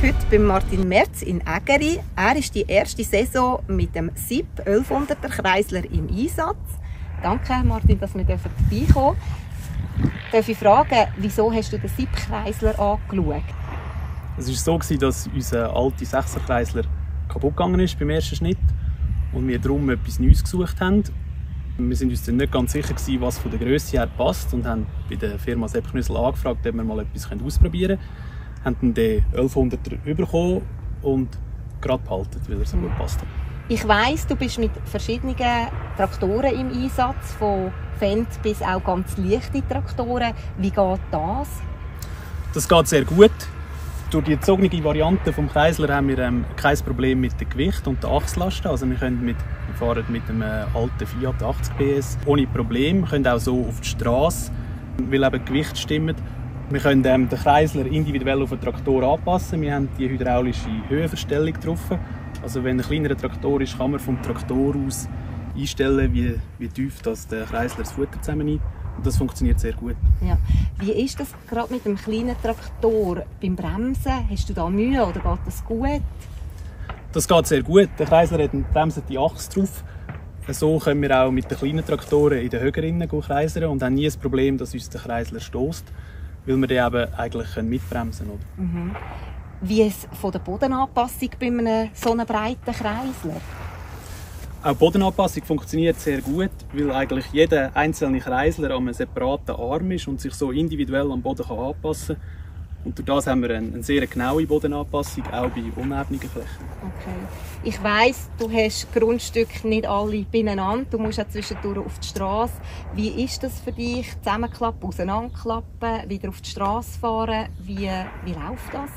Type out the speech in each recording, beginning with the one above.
heute bei Martin Merz in Ägeri. Er ist die erste Saison mit dem SIP 1100er Kreisler im Einsatz. Danke Martin, dass wir vorbeikommen dürfen. Darf ich fragen, wieso hast du den SIP Kreisler angeschaut? Es war so, dass unser alter 6er Kreisler kaputt gegangen ist beim ersten Schnitt und wir darum etwas Neues gesucht haben. Wir waren uns dann nicht ganz sicher, was von der Grösse her passt und haben bei der Firma Sepp Knüssel angefragt, ob wir mal etwas ausprobieren können. Haben dann den 1100er bekommen und gerade behalten, weil er so gut passt. Ich weiss, du bist mit verschiedenen Traktoren im Einsatz, von Fendt bis auch ganz leichte Traktoren. Wie geht das? Das geht sehr gut. Durch die gezogene Variante des Kreisler haben wir kein Problem mit dem Gewicht und der Achslasten. Also wir fahren mit einem alten Fiat 80 PS ohne Problem. Wir können auch so auf die Straße, weil eben das Gewicht stimmt. Wir können den Kreisler individuell auf den Traktor anpassen. Wir haben die hydraulische Höhenverstellung drauf. Also wenn ein kleinerer Traktor ist, kann man vom Traktor aus einstellen, wie tief das der Kreisler das Futter zusammennimmt. Und das funktioniert sehr gut. Ja. Wie ist das gerade mit dem kleinen Traktor beim Bremsen? Hast du da Mühe oder geht das gut? Das geht sehr gut. Der Kreisler hat eine bremsende Achse drauf. So können wir auch mit den kleinen Traktoren in den höheren kreisern und haben nie das Problem, dass uns der Kreisler stößt, weil wir den eben eigentlich mitbremsen können. Mhm. Wie ist es von der Bodenanpassung bei einem so einem breiten Kreisler? Auch die Bodenanpassung funktioniert sehr gut, weil eigentlich jeder einzelne Kreisler an einem separaten Arm ist und sich so individuell am Boden anpassen kann. Und durch das haben wir eine sehr genaue Bodenanpassung, auch bei unebenen Flächen. Okay. Ich weiss, du hast Grundstücke nicht alle beieinander, du musst auch zwischendurch auf die Straße. Wie ist das für dich? Zusammenklappen, auseinanderklappen, wieder auf die Straße fahren? Wie läuft das?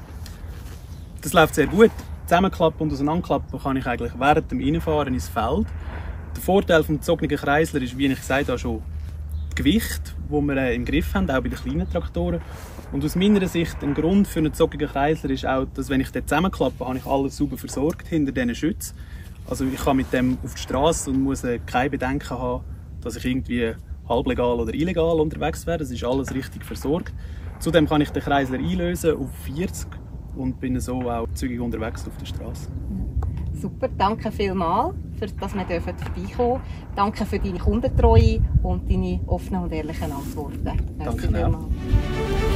Das läuft sehr gut. Zusammenklappen und auseinanderklappen kann ich eigentlich während dem Reinfahren ins Feld. Der Vorteil des gezogenen Kreisler ist, wie ich gesagt habe, schon das Gewicht, das wir im Griff haben, auch bei den kleinen Traktoren. Und aus meiner Sicht ein Grund für einen gezogenen Kreisler ist auch, dass wenn ich den zusammenklappe, habe ich alles sauber versorgt hinter diesen Schützen. Also ich kann mit dem auf die Straße und muss kein Bedenken haben, dass ich irgendwie halblegal oder illegal unterwegs wäre. Das ist alles richtig versorgt. Zudem kann ich den Kreisler einlösen auf 40 und bin so auch zügig unterwegs auf der Straße. Super, danke vielmals, dass wir vorbeikommen dürfen. Danke für deine Kundentreue und deine offenen und ehrlichen Antworten. Danke auch.